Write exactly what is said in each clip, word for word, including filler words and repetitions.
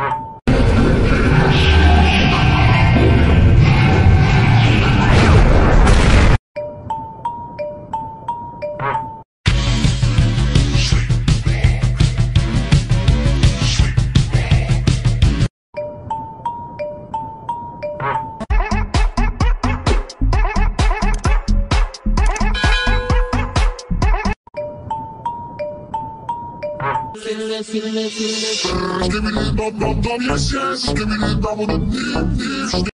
Skibidi dum dum dum, yes yes. Skibidi double dum dum dum.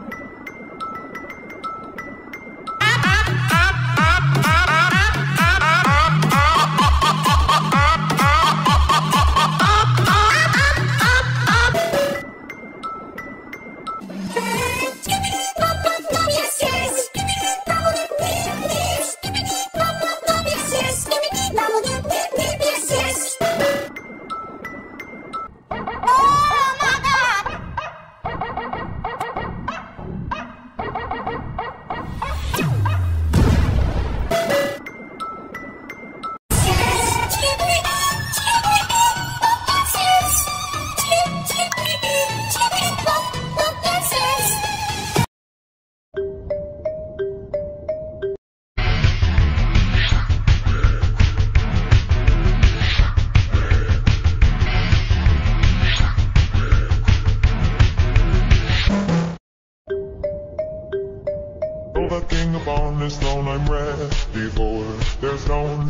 The king upon this throne, I'm ready for their throne.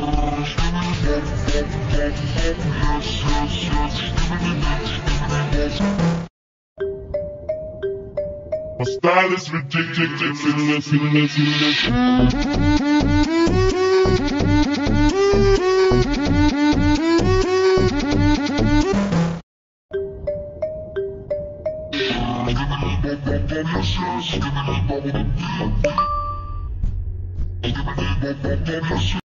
My style is ridiculous, ridiculous, ridiculous.